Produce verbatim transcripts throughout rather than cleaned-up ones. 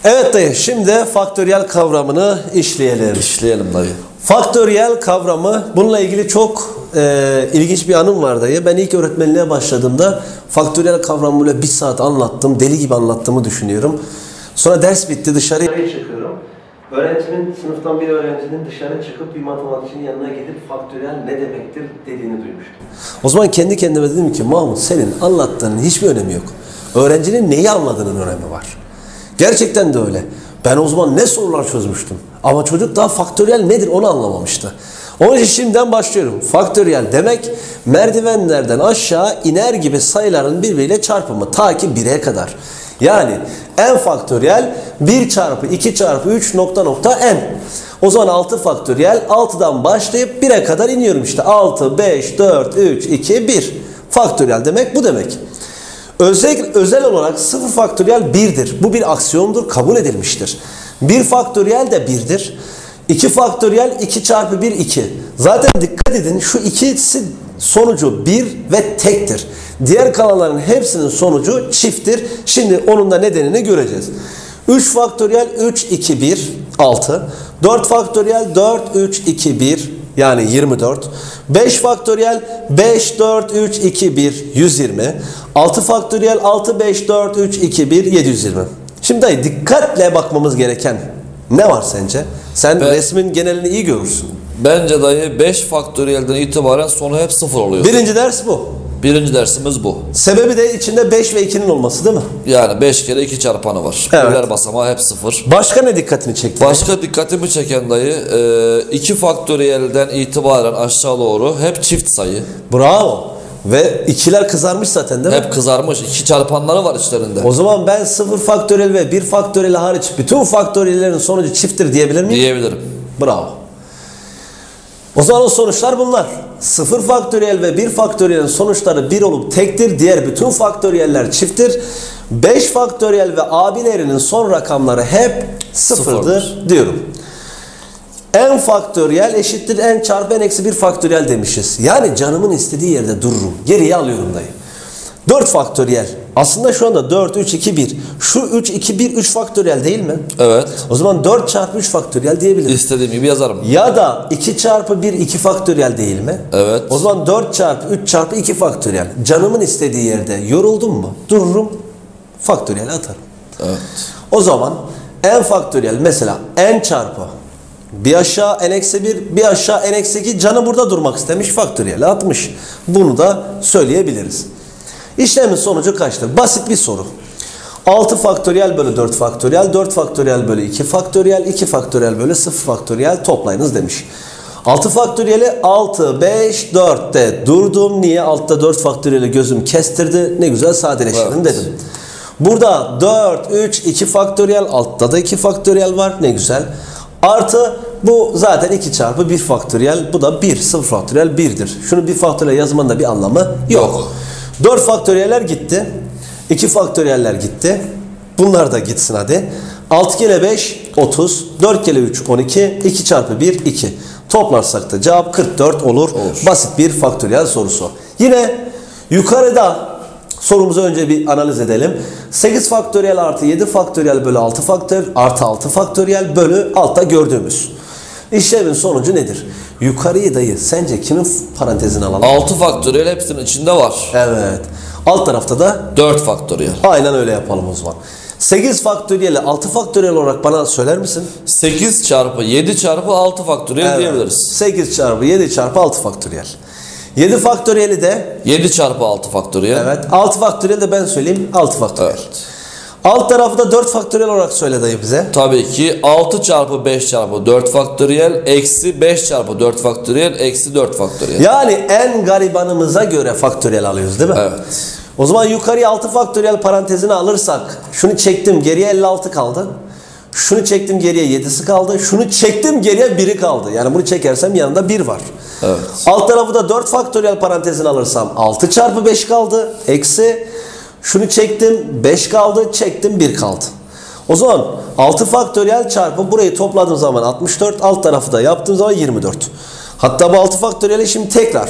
Evet dayı, şimdi faktöriyel kavramını işleyelim. İşleyelim dayı. Faktöriyel kavramı, bununla ilgili çok e, ilginç bir anım var dayı. Ben ilk öğretmenliğe başladığımda faktöriyel kavramıyla bir saat anlattım, deli gibi anlattığımı düşünüyorum. Sonra ders bitti, dışarıya çıkıyorum. Öğrencinin, sınıftan bir öğrencinin dışarı çıkıp bir matematikçinin yanına gidip faktöriyel ne demektir dediğini duymuştum. O zaman kendi kendime dedim ki, Mahmut senin anlattığının hiçbir önemi yok. Öğrencinin neyi anladığının önemi var. Gerçekten de öyle. Ben o zaman ne sorular çözmüştüm. Ama çocuk daha faktöriyel nedir onu anlamamıştı. Onun için şimdiden başlıyorum. Faktöriyel demek merdivenlerden aşağı iner gibi sayıların birbiriyle çarpımı ta ki bire kadar. Yani n faktöriyel bir çarpı iki çarpı üç nokta nokta n. O zaman altı faktöriyel altıdan başlayıp bire kadar iniyorum işte. altı, beş, dört, üç, iki, bir. Faktöriyel demek bu demek. Özel, özel olarak sıfır faktöriyel birdir. Bu bir aksiyondur, kabul edilmiştir. bir faktöriyel de birdir. iki faktöriyel iki çarpı bir iki. Zaten dikkat edin, şu ikisi sonucu bir ve tektir. Diğer kalanların hepsinin sonucu çifttir. Şimdi onun da nedenini göreceğiz. üç faktöriyel üç, iki, bir, altı. dört faktöriyel dört, üç, iki, bir yani yirmi dört. beş faktöriyel beş, dört, üç, iki, bir yüz yirmi. altı faktöriyel altı, beş, dört, üç, iki, bir yedi yüz yirmi. Şimdi dayı dikkatle bakmamız gereken ne var sence? Sen ben, resmin genelini iyi görürsün. Bence dayı beş faktöriyelden itibaren sonu hep sıfır oluyor. Birinci ders bu. Birinci dersimiz bu. Sebebi de içinde beş ve ikinin olması değil mi? Yani beş kere iki çarpanı var. Evet. Birler basamağı hep sıfır. Başka ne dikkatini çekti? Başka dikkatimi çeken dayı iki faktöriyelden itibaren aşağı doğru hep çift sayı. Bravo. Ve ikiler kızarmış zaten değil mi? Hep kızarmış. İki çarpanları var içlerinde. O zaman ben sıfır faktöriyel ve bir faktöriyel hariç bütün faktöriyellerin sonucu çifttir diyebilir miyim? Diyebilirim. Bravo. O zaman o sonuçlar bunlar. sıfır faktöriyel ve bir faktöriyelin sonuçları bir olup tektir. Diğer bütün faktöriyeller çifttir. beş faktöriyel ve abilerinin son rakamları hep sıfırdır Sıfırdır. diyorum. N faktöriyel eşittir n çarpı n eksi bir faktöriyel demişiz. Yani canımın istediği yerde dururum. Geriye alıyorum dayı. dört faktöriyel. Aslında şu anda dört, üç, iki, bir. Şu üç, iki, bir, üç faktöriyel değil mi? Evet. O zaman dört çarpı üç faktöriyel diyebilirim. İstediğim gibi yazarım. Ya da iki çarpı bir, iki faktöriyel değil mi? Evet. O zaman dört çarpı üç çarpı iki faktöriyel. Canımın istediği yerde yoruldum mu? Dururum. Faktöriyel atarım. Evet. O zaman n faktöriyel mesela n çarpı bir aşağı n eksi bir, bir aşağı n eksi iki, canı burada durmak istemiş, faktöriyel atmış. Bunu da söyleyebiliriz. İşlemin sonucu kaçtır? Basit bir soru. altı faktöriyel bölü dört faktöriyel, dört faktöriyel bölü iki faktöriyel, iki faktöriyel bölü sıfır faktöriyel toplayınız demiş. altı faktöriyeli altı, beş, dörtte durdum. Niye? Altta dört faktöriyeli gözüm kestirdi. Ne güzel sadeleşelim evet. dedim. Burada dört, üç, iki faktöriyel, altta da iki faktöriyel var. Ne güzel. Artı bu zaten iki çarpı bir faktöriyel. Bu da bir. sıfır faktöriyel birdir. Şunu bir faktöriyel yazmanın da bir anlamı yok. yok. dört faktöriyeller gitti. iki faktöriyeller gitti. Bunlar da gitsin hadi. altı kere beş otuz. dört kere üç on iki. iki çarpı bir iki. Toplarsak da cevap kırk dört olur. olur. Basit bir faktöriyel sorusu. Yine yukarıda sorumuzu önce bir analiz edelim. sekiz faktöriyel artı yedi faktöriyel bölü altı faktör artı altı faktöriyel bölü altta gördüğümüz. İşlemin sonucu nedir? Yukarıyı dayı sence kimin parantezine alalım? altı faktöriyel hepsinin içinde var. Evet. Alt tarafta da dört faktöriyel. Aynen öyle yapalım o zaman. sekiz faktöriyeli altı faktöriyel olarak bana söyler misin? sekiz çarpı yedi çarpı altı faktöriyel evet. diyebiliriz. sekiz çarpı yedi çarpı altı faktöriyel. yedi faktöriyeli de yedi çarpı altı faktöriyel. Evet. altı faktöriyel de ben söyleyeyim. altı faktöriyel. Evet. Alt tarafı da dört faktöriyel olarak söyle dayı bize. Tabii ki altı çarpı beş çarpı dört faktöriyel eksi beş çarpı dört faktöriyel eksi dört faktöriyel. Yani en garibanımıza göre faktöriyel alıyoruz değil mi? Evet. O zaman yukarıya altı faktöriyel parantezine alırsak şunu çektim geriye elli altı kaldı. Şunu çektim geriye yedisi kaldı. Şunu çektim geriye biri kaldı. Yani bunu çekersem yanında bir var. Evet. Alt tarafı da dört faktöriyel parantezine alırsam altı çarpı beş kaldı. Eksi şunu çektim beş kaldı. Çektim bir kaldı. O zaman altı faktöriyel çarpı burayı topladığım zaman altmış dört. Alt tarafı da yaptığım zaman yirmi dört. Hatta bu altı faktöriyeli şimdi tekrar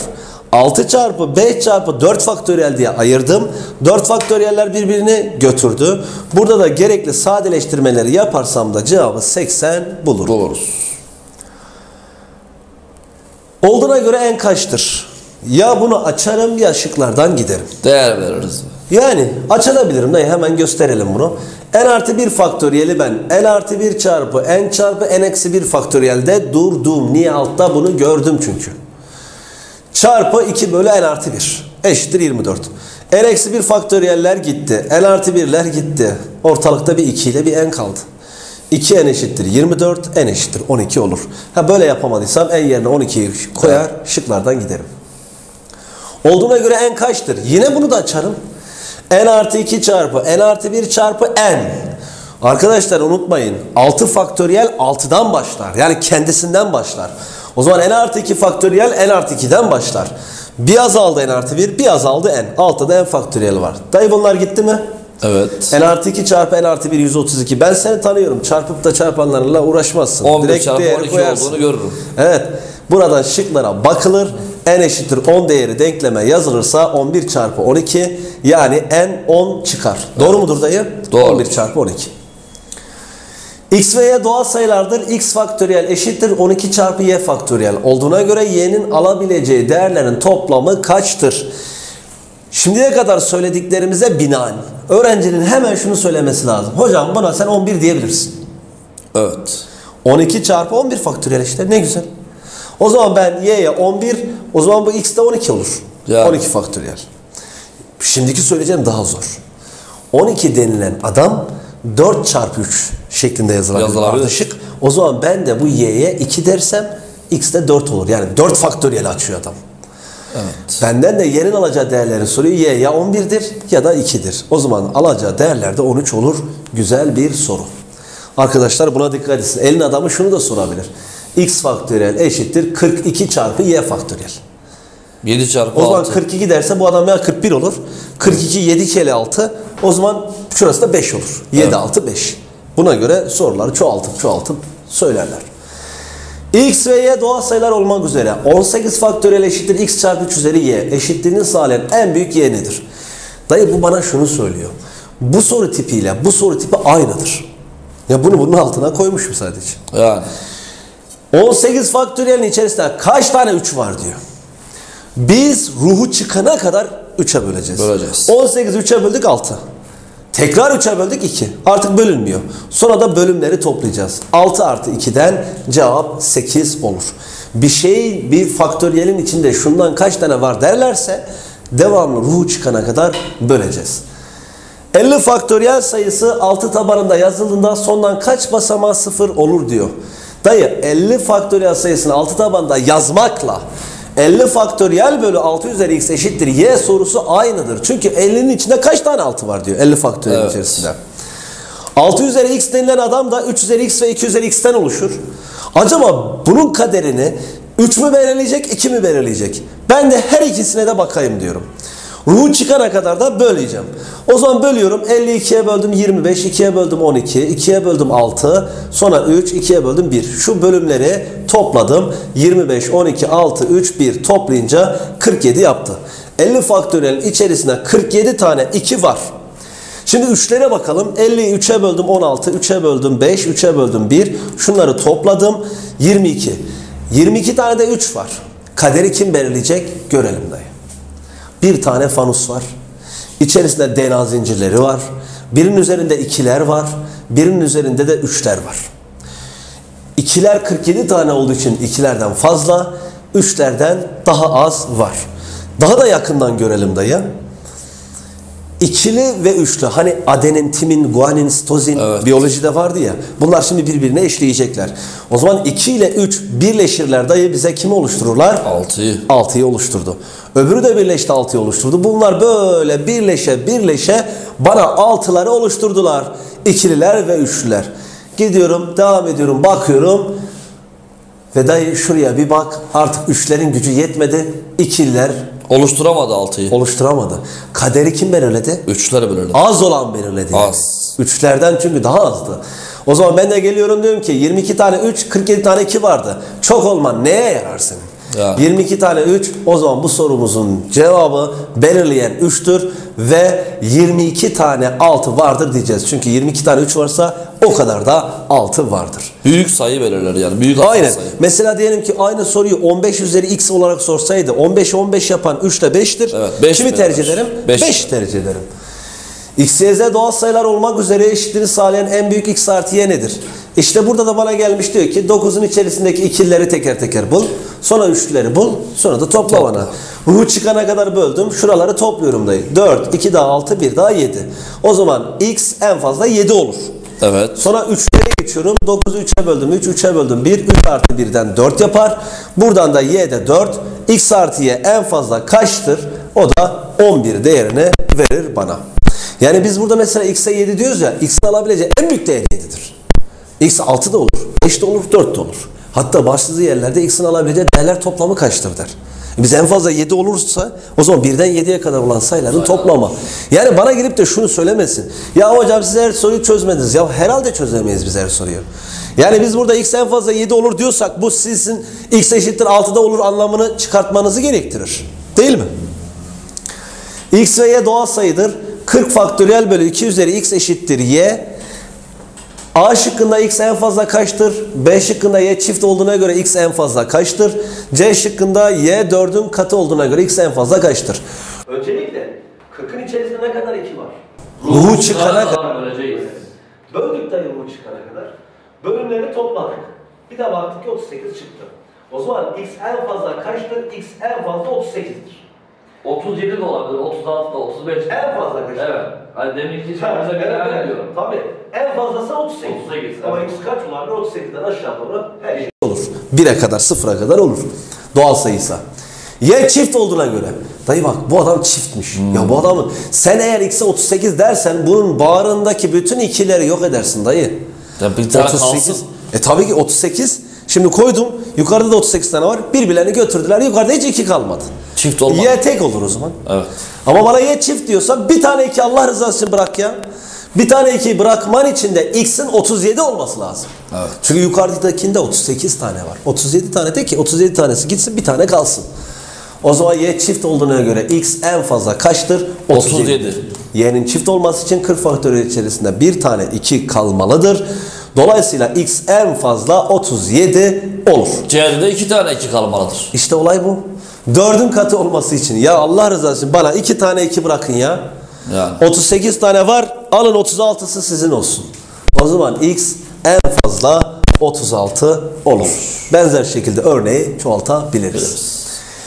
altı çarpı beş çarpı dört faktöriyel diye ayırdım. dört faktöriyeller birbirini götürdü. Burada da gerekli sadeleştirmeleri yaparsam da cevabı seksen bulurum. Buluruz. Olduğuna göre en kaçtır? Ya bunu açarım ya şıklardan giderim. Değer veririz. Yani açabilirim dayı, hemen gösterelim bunu. N artı bir faktöriyeli ben N artı bir çarpı N çarpı N eksi bir faktöriyelde durdum. Niye? Altta bunu gördüm çünkü. Çarpı iki bölü N artı bir eşittir yirmi dört. N eksi bir faktöriyeller gitti. N artı birler gitti. Ortalıkta bir iki ile bir N kaldı. iki N eşittir yirmi dört. N eşittir on iki olur. Ha böyle yapamadıysam N yerine on ikiyi koyar, şıklardan giderim. Olduğuna göre N kaçtır? Yine bunu da açarım. N artı iki çarpı N artı bir çarpı N. Arkadaşlar unutmayın, altı faktöriyel altıdan başlar. Yani kendisinden başlar. O zaman N artı iki faktöriyel N artı iki'den başlar. Bir azaldı N artı bir, bir azaldı N. Altta da N faktöriyel var. Dayı bunlar gitti mi? Evet. N artı iki çarpı N artı bir yüz otuz iki. Ben seni tanıyorum. Çarpıp da çarpanlarla uğraşmazsın. on bir Direkt çarpı değeri on iki koyarsın. olduğunu görürüm. Evet. Buradan şıklara bakılır. N eşittir on değeri denkleme yazılırsa on bir çarpı on iki, yani N on çıkar. Doğru Evet. mudur dayı? Doğru. on bir çarpı on iki. X ve Y doğal sayılardır. X faktöriyel eşittir on iki çarpı Y faktöriyel olduğuna göre Y'nin alabileceği değerlerin toplamı kaçtır? Şimdiye kadar söylediklerimize binaen öğrencinin hemen şunu söylemesi lazım. Hocam buna sen on bir diyebilirsin. Evet. on iki çarpı on bir faktöriyel işte, ne güzel. O zaman ben Y'ye on bir, o zaman bu X de on iki olur. Yani. on iki faktöriyel. Şimdiki söyleyeceğim daha zor. on iki denilen adam dört çarpı üç şeklinde yazılabilir. Yazılabilir. Ardışık. O zaman ben de bu Y'ye iki dersem X de dört olur. Yani dört faktöriyel açıyor adam. Evet. Benden de Y'nin alacağı değerleri soruyor. Y ya on bir'dir ya da iki'dir. O zaman alacağı değerler de on üç olur. Güzel bir soru. Arkadaşlar buna dikkat etsin. Elin adamı şunu da sorabilir. X faktöriyel eşittir kırk iki çarpı Y faktöriyel. yedi çarpı O zaman altı. kırk iki derse bu adam ya kırk bir olur. kırk iki yedi kere altı. O zaman şurası da beş olur. yedi, Evet. altı, beş. Buna göre soruları çoğaltıp çoğaltıp söylerler. X ve Y doğal sayılar olmak üzere on sekiz faktöriyel eşittir X çarpı üç üzeri Y eşitliğini sağlayan en büyük Y nedir? Dayı bu bana şunu söylüyor. Bu soru tipiyle bu soru tipi aynıdır. Ya bunu bunun altına koymuşum sadece. Yani. on sekiz faktöriyelin içerisinde kaç tane üç var diyor. Biz ruhu çıkana kadar üçe böleceğiz. Böleceğiz. on sekiz üçe böldük altı. Tekrar üçe böldük iki. Artık bölünmüyor. Sonra da bölümleri toplayacağız. altı artı iki'den cevap sekiz olur. Bir şey bir faktöriyelin içinde şundan kaç tane var derlerse devamlı ruhu çıkana kadar böleceğiz. elli faktöriyel sayısı altı tabanında yazıldığında sondan kaç basamağı sıfır olur diyor. Dayı elli faktöriyel sayısını altı tabanında yazmakla elli faktöriyel bölü altı üzeri x eşittir y sorusu aynıdır. Çünkü elli'nin içinde kaç tane altı var diyor elli faktöriyel Evet. içerisinde. altı üzeri x denilen adam da üç üzeri x ve iki üzeri x'ten oluşur. Acaba bunun kaderini üç mü belirleyecek, iki mi belirleyecek? Ben de her ikisine de bakayım diyorum. Ruhu çıkana kadar da böleceğim. O zaman bölüyorum. elli iki'ye böldüm yirmi beş, iki'ye böldüm on iki, iki'ye böldüm altı, sonra üç, iki'ye böldüm bir. Şu bölümleri topladım. yirmi beş, on iki, altı, üç, bir toplayınca kırk yedi yaptı. elli faktöriyelin içerisinde kırk yedi tane iki var. Şimdi üçlere bakalım. elli'yi üç'e böldüm on altı, üç'e böldüm beş, üç'e böldüm bir. Şunları topladım. yirmi iki. yirmi iki tane de üç var. Kaderi kim belirleyecek? Görelim dayı. Bir tane fanus var. İçerisinde D N A zincirleri var. Birinin üzerinde ikiler var. Birinin üzerinde de üçler var. İkiler kırk yedi tane olduğu için ikilerden fazla, üçlerden daha az var. Daha da yakından görelim dayı. İkili ve üçlü, hani adenin, timin, guanin, sitozin, Evet. biyolojide vardı ya. Bunlar şimdi birbirine eşleyecekler. O zaman iki ile üç birleşirler dayı, bize kimi oluştururlar? altıyı. altıyı oluşturdu. Öbürü de birleşti altıyı oluşturdu. Bunlar böyle birleşe birleşe bana altıları oluşturdular. İkililer ve üçlüler. Gidiyorum, devam ediyorum, bakıyorum. Ve dayı şuraya bir bak, artık üçlerin gücü yetmedi. İkililer Oluşturamadı altıyı. oluşturamadı. Kaderi kim belirledi? Üçleri belirledi. Az olan belirledi. yani. Az. Üçlerden çünkü daha azdı. O zaman ben de geliyorum diyorum ki yirmi iki tane üç, kırk yedi tane iki vardı. Çok olman neye yarar senin? Yani. yirmi iki tane üç, o zaman bu sorumuzun cevabı belirleyen üçtür ve yirmi iki tane altı vardır diyeceğiz. Çünkü yirmi iki tane üç varsa o kadar da altı vardır. Büyük sayı verirler yani. Büyük Aynen. sayı. Mesela diyelim ki aynı soruyu on beş üzeri x olarak sorsaydı on beş on beş yapan üç ile beştir. Evet, beş Kimi tercih ederim? beş beş tercih ederim. X, Y, Z doğal sayılar olmak üzere eşitliğini sağlayan en büyük x artı y nedir? İşte burada da bana gelmiş diyor ki dokuzun içerisindeki ikilileri teker teker bul. Sonra üçlüleri bul. Sonra da topla bana. Ruhu çıkana kadar böldüm. Şuraları topluyorum dayı. dört, iki daha altı, bir daha yedi. O zaman x en fazla yedi olur. Evet. Sonra üçlere geçiyorum. dokuzu üçe böldüm. üç, üçe böldüm. bir, üç artı birden dört yapar. Buradan da y de dört. X artı y en fazla kaçtır? O da on bir değerini verir bana. Yani biz burada mesela x'e yedi diyoruz ya, x'in alabileceği en büyük değer yedidir. X altı da olur, beş de olur, dört de olur. Hatta başlıca yerlerde x'in alabileceği değerler toplamı kaçtır der. Biz en fazla yedi olursa o zaman birden yediye kadar olan sayıların toplamı. Yani bana gelip de şunu söylemesin. Ya hocam siz her soruyu çözmediniz. Ya herhalde çözemeyiz biz her soruyu. Yani biz burada x en fazla yedi olur diyorsak bu sizin x eşittir altıda olur anlamını çıkartmanızı gerektirir. Değil mi? X ve y doğal sayıdır. kırk faktöriyel bölü iki üzeri x eşittir y. A şıkkında x en fazla kaçtır? B şıkkında y çift olduğuna göre x en fazla kaçtır? C şıkkında y dördün katı olduğuna göre x en fazla kaçtır? Öncelikle kırkın içerisinde ne kadar iki var? Ruhu çıkana kadar. Böleceğiz. Böldük dayı ruhu çıkana kadar. Bölümleri topladık. Bir de baktık ki otuz sekiz çıktı. O zaman x en fazla kaçtır? X en fazla otuz sekizdir. otuz yedi de olabilir, otuz altı da, otuz beş de. En fazla kaçtır? Evet. Hani deminki Evet, sorumuza evet, göre evet. ediyorum. Tabii. En fazlası otuz sekiz. otuz sekiz, Ama evet. x kaç olabilir? otuz sekizden aşağı doğru her şey. Olur. bire kadar, sıfıra kadar olur. Doğal sayıysa. Y çift olduğuna göre. Dayı bak bu adam çiftmiş. Hmm. Ya bu adamın sen eğer x'e otuz sekiz dersen bunun bağrındaki bütün ikileri yok edersin dayı. Ya bir tane otuz sekiz. kalsın. E tabii ki otuz sekiz. Şimdi koydum. Yukarıda da otuz sekiz tane var. Birbirlerini götürdüler. Yukarıda hiç iki kalmadı. Çift olmaz. Y tek olur o zaman. Evet. Ama bana y çift diyorsa bir tane iki Allah rızası için bırak ya. Bir tane ikiyi bırakman için de x'in otuz yedi olması lazım. Evet. Çünkü yukarıdakinde otuz sekiz tane var. otuz yedi tane de ki otuz yedi tanesi gitsin bir tane kalsın. O zaman y çift olduğuna göre x en fazla kaçtır? otuz yedi. Y'nin çift olması için kırk faktöriyel içerisinde bir tane iki kalmalıdır. Dolayısıyla x en fazla otuz yedi olur. C'de de iki tane iki kalmalıdır. İşte olay bu. Dördün katı olması için ya Allah rızası için bana iki tane iki bırakın ya. Yani. otuz sekiz tane var. Alın otuz altısı sizin olsun. O zaman x en fazla otuz altı olur. Benzer şekilde örneği çoğaltabiliriz. Biliriz.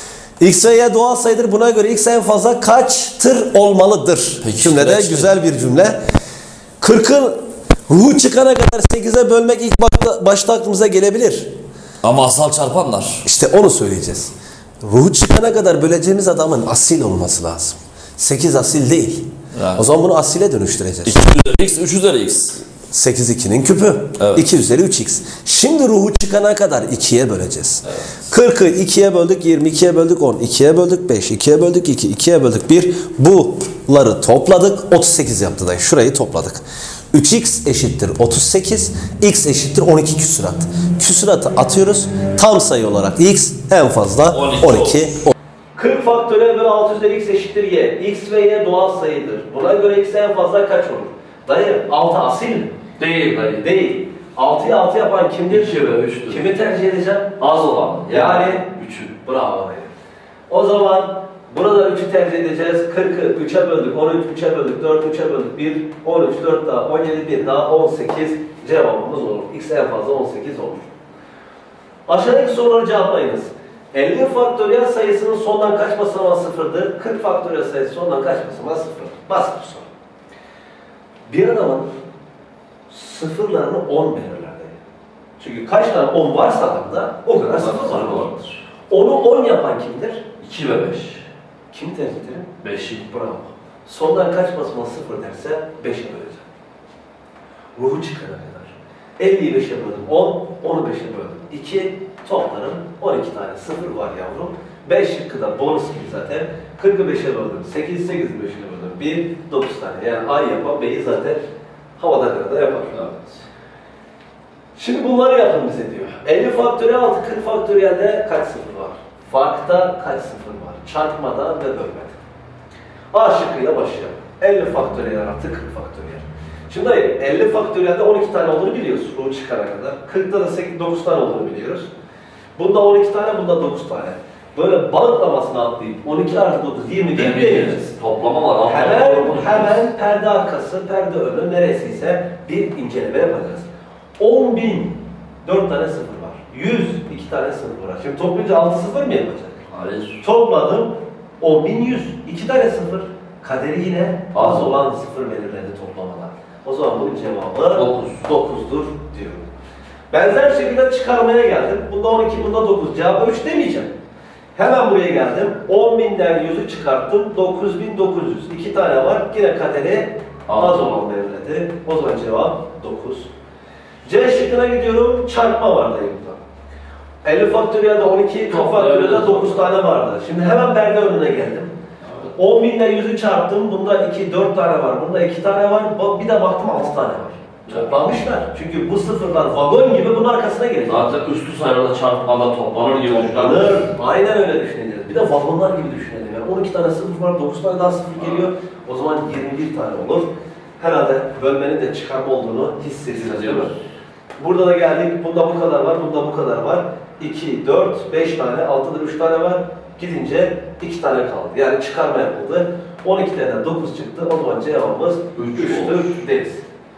X ve y doğal sayıdır. Buna göre x en fazla kaçtır olmalıdır? Peki, Cümlede kaçtır? güzel bir cümle. kırkın ruhu çıkana kadar sekize bölmek ilk başta, başta aklımıza gelebilir. Ama asal çarpanlar. İşte onu söyleyeceğiz. Ruhu çıkana kadar böleceğimiz adamın asil olması lazım. sekiz asil değil. Yani. O zaman bunu asile dönüştüreceğiz. iki üzeri x, üç üzeri x. sekiz ikinin küpü. Evet. iki üzeri üç x. Şimdi ruhu çıkana kadar ikiye böleceğiz. Evet. kırkı ikiye böldük, yirmi ikiye böldük, on. ikiye böldük, beş. ikiye böldük, iki. ikiye böldük, bir. Bunları topladık. otuz sekiz yaptı da. Şurayı topladık. üç x eşittir otuz sekiz. X eşittir on iki küsurat. Küsuratı atıyoruz. Tam sayı olarak x en fazla on iki. on iki. kırk faktöriyel bölü altı üzeri x eşittir y. X ve y doğal sayıdır. Buna göre x en fazla kaç olur? Dayı altı asil mi? Değil dayı. Değil. altıyı altı yapan kimdir? iki ve üçtür. Kimi tercih edeceğim? Az olan. Yani üçü. bravo dayı. O zaman burada üçü tercih edeceğiz. kırkı üçe böldük, on üç üçe böldük, dört üçe böldük, bir, on üç, dört daha, on yedi, bir daha, on sekiz cevabımız olur. X en fazla on sekiz olur. Aşağıdaki soruları cevaplayınız. elli faktöriyel sayısının sondan kaç basamağı sıfırdır? kırk faktöriyel sayısı sondan kaç basamağı sıfırdır? Basit bir soru. Bir adamın sıfırlarını on belirler. Çünkü kaç tane on varsa adamda o kadar sıfır var. onu on yapan kimdir? iki ve beş. Kimi tercih ederim? beşi. Bravo. Sondan kaç basamağı sıfır derse beşe böleceğim. Ruhu çıkana kadar. elliyi beşe böldüm on, onu beşe böldüm iki, toplarım on iki tane sıfır var yavrum. beş şıkkı da bonus gibi zaten. kırkı beşe böldüm, sekiz, sekizi beşe böldüm, bir, dokuz tane. Yani ay yapan B'yi zaten havada kadar yapar. Evet. Şimdi bunları yapın bize diyor. elli faktöriyel altı, kırk faktöriyelde kaç sıfır var? Farkta kaç sıfır var? Çarpmada ve bölmede. A şıkkıyla başlayalım. elli faktöriyel artı kırk faktöriyel. Şimdi hayır, elli faktöriyelde on iki tane olduğunu biliyoruz. Bu çıkana kadar. kırkta da sekiz, dokuz tane olduğunu biliyoruz. Bunda on iki tane, bunda dokuz tane. Böyle balıklamasını atlayıp on iki artı dokuz, yirmi diye biliriz. Toplama var. Ama Hemen, toplama hemen perde arkası, perde önü neresiyse bir inceleme yapacağız. on bin dört tane sıfır var. yüz iki tane sıfır var. Şimdi toplayınca altı sıfır mı yapacak? Hayır. Topladım on bin yüz. iki tane sıfır. Kaderi yine az olan sıfır belirledi toplamada. O zaman bunun cevabı dokuz. dokuzdur diyorum. Benzer şekilde çıkarmaya geldim. Bunda on iki, bunda dokuz. Cevabı üç demeyeceğim. Hemen buraya geldim. on binden yüzü çıkarttım. dokuz bin dokuz yüz. iki tane var. Yine kaderi az olan belirledi. O zaman cevap dokuz. C şıkkına gidiyorum. Çarpma var dayımda. elli faktöriyelde on iki, kırk faktöriyelde dokuz tane vardı. Şimdi hemen perde önüne geldim. on binden yüzü çarptım. Bunda iki, dört tane var. Bunda iki tane var. Bir de baktım altı tane var. Toplamışlar. Çünkü bu sıfırlar vagon gibi bunun arkasına gelecek. Zaten üstü sayılarda çarpmada toplanır gibi Toplanır. Aynen öyle düşüneceğiz. Bir de vagonlar gibi düşünelim. Yani on iki tane sıfır var, dokuz tane daha sıfır geliyor. O zaman yirmi bir tane olur. Herhalde bölmenin de çıkarma olduğunu hissediyoruz. Burada da geldik. Bunda bu kadar var, bunda bu kadar var. iki, dört, beş tane, altıda üç tane var. Gidince iki tane kaldı. Yani çıkarma yapıldı. on iki tane dokuz çıktı. O zaman cevabımız üçtür deriz.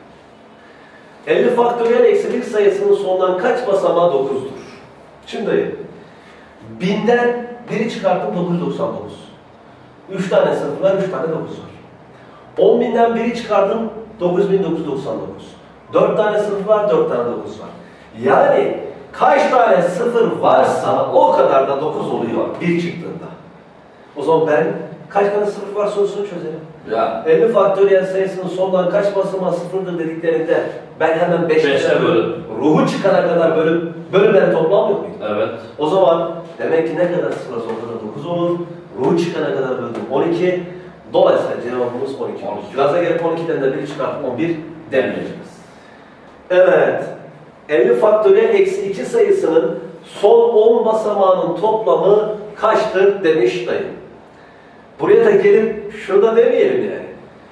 elli faktöriyel eksi bir sayısının sonundan kaç basamağı dokuzdur? Şimdi binden biri çıkarttım dokuz yüz doksan dokuz. üç tane sıfır var, üç tane dokuz var. on binden biri çıkarttım dokuz bin dokuz yüz doksan dokuz. dört tane sıfır var, dört tane dokuz var. Yani kaç tane sıfır varsa o kadar da dokuz oluyor bir çıktığında. O zaman ben kaç tane sıfır var sorusunu çözelim. Ya. elli faktöriyel sayısının sondan kaç basamağı sıfırdır dediklerinde ben hemen beşe bölüp ruhu çıkana kadar bölüp bölümleri toplamıyor muyum? Evet. O zaman demek ki ne kadar sıfır varsa o kadar dokuz olur. Ruhu çıkana kadar böldüm on iki. Dolayısıyla cevabımız on iki. on iki. Gaza gelip on ikiden de biri çıkartıp on bir demleyeceğiz. Evet. elli faktöriyel eksi iki sayısının son on basamağının toplamı kaçtır demiş dayım. Buraya da gelip şurada demeyelim yani.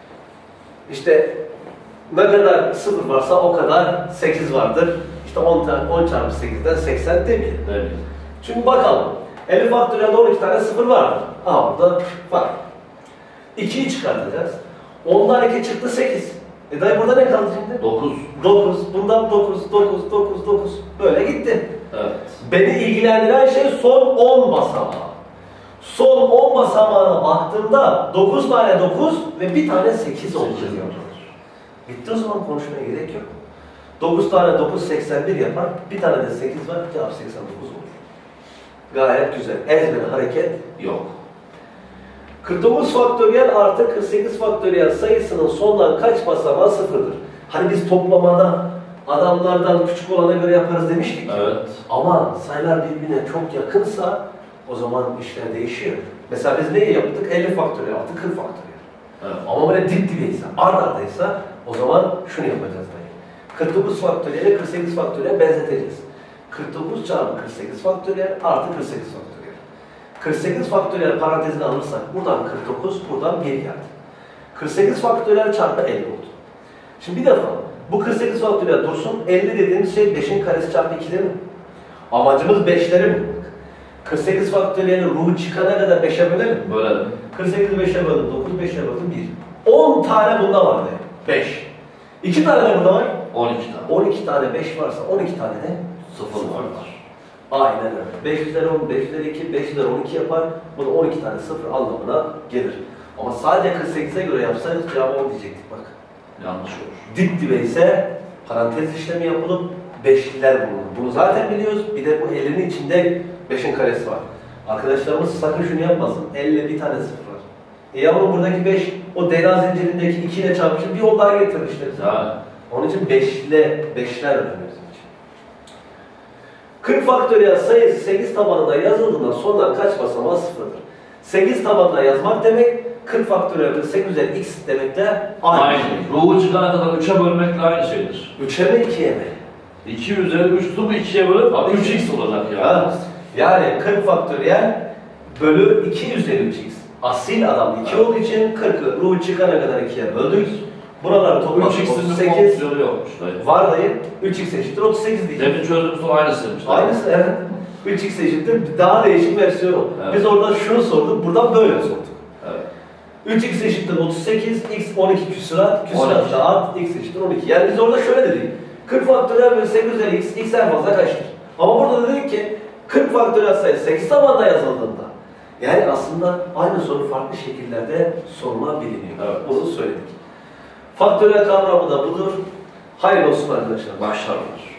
İşte ne kadar sıfır varsa o kadar sekiz vardır. İşte on, on çarpı sekizden seksen demeyelim. Evet. Şimdi bakalım. elli faktöriyelde on iki tane sıfır vardır. Aa burada var. ikiyi çıkartacağız. ondan iki çıktı sekiz. E dayı burada ne kaldı şimdi? dokuz. dokuz. Bundan dokuz, dokuz, dokuz, dokuz. Böyle gitti. Evet. Beni ilgilendiren şey son on basamağı. Son on basamağına baktığımda dokuz tane dokuz ve bir tane sekiz oldu. Bitti o zaman konuşmaya gerek yok. dokuz tane dokuz seksen bir yapar. Bir tane de sekiz var. Cevap seksen dokuz olur. Gayet güzel. Ezber hareket yok. kırk dokuz faktöriyel artı kırk sekiz faktöriyel sayısının sondan kaç basamağı sıfırdır? Hani biz toplamada adamlardan küçük olana göre yaparız demiştik. Evet. Ama sayılar birbirine çok yakınsa o zaman işler değişiyor. Mesela biz neyi yaptık? elli faktöriyel artı kırk faktöriyel. Evet. Ama böyle dip dibeyse, ard ardaysa o zaman şunu yapacağız. kırk dokuz faktöriyeli kırk sekiz faktöriyel benzeteceğiz. kırk dokuz çarpı kırk sekiz faktöriyel artı kırk sekiz faktöriyel. kırk sekiz faktöriyel parantezini alırsak buradan kırk dokuz, buradan bir geldi. kırk sekiz faktöriyel çarpı elli oldu. Şimdi bir defa bu kırk sekiz faktöriyel dursun. elli dediğimiz şey beşin karesi çarpı iki değil mi? Amacımız beşleri mi? kırk sekiz faktöriyelin ruhu çıkana kadar beşe bölelim. Bölelim. kırk sekiz beşe böldüm, dokuz beşe böldüm, bir. on tane bunda vardı. beş. iki tane de burada var. on iki tane. on iki tane beş varsa on iki tane de Sıfır vardır. aynen öyle. beş üzeri on, beş üzeri iki, beş üzeri on iki yapar. Bu da on iki tane sıfır anlamına gelir. Ama sadece kırk sekize göre yapsaydık cevabı on diyecektik bak. Yanlış olur. Dip dibe ise parantez işlemi yapılıp beşliler bulunur. Bunu zaten biliyoruz. Bir de bu ellinin içinde beşin karesi var. Arkadaşlarımız sakın şunu yapmasın. elle bir tane sıfır var. E yavrum buradaki beş o D N A zincirindeki iki ile çarpışıp bir on daha getirmişler. Yani. Onun için beşle, beşler önemli bizim için. kırk faktöriyel sayısı sekiz tabanında yazıldığında sondan kaç basamağı sıfırdır? sekiz tabanında yazmak demek, kırk faktöriyel kırk sekiz üzeri x demekle aynı. Aynı. Ruhu çıkana kadar üçe bölmekle aynı şeydir. üçe mi ikiye mi? iki üzeri üçtü bu ikiye bölüp üç x olacak ya. Ya, Yani kırk faktöriyel bölü iki üzeri üç x. Asil adam iki olduğu için kırkı ruhu çıkana kadar ikiye böldük. Buraları topladık üç x'in otuz bir sekiz. fonksiyonu yokmuş dayı. Var dayı. üç x eşittir otuz sekiz diyeceğiz. Demin çözdüğümüz soru aynısıymış. dayı. Aynısı evet. üç x eşittir daha değişik versiyonu. Evet. Biz orada şunu sorduk, buradan böyle sorduk. Evet. üç x eşittir otuz sekiz, x on iki küsurat, küsurat on iki. da at, x eşittir on iki. Yani biz orada şöyle dedik. kırk faktöriyel bölü sekiz üzeri x, x en fazla kaçtır? Ama burada da dedik ki kırk faktöriyel sayı sekiz tabanda yazıldığında yani aslında aynı soru farklı şekillerde sorulabiliyor. Evet. Bunu söyledik. Faktöriyel kavramı da budur. Hayırlı olsun arkadaşlar. Başarılar.